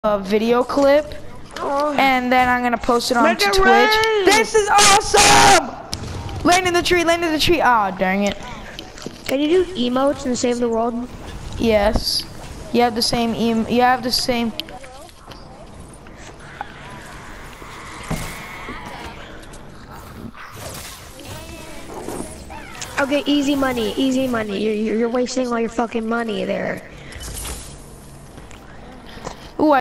a video clip, and then I'm gonna post it on Twitch. Rain. This is awesome! Land in the tree, land in the tree. Ah, dang it. Can you do emotes and save the world? Yes. You have the same you have the same. Okay, easy money, easy money. You're wasting all your fucking money there.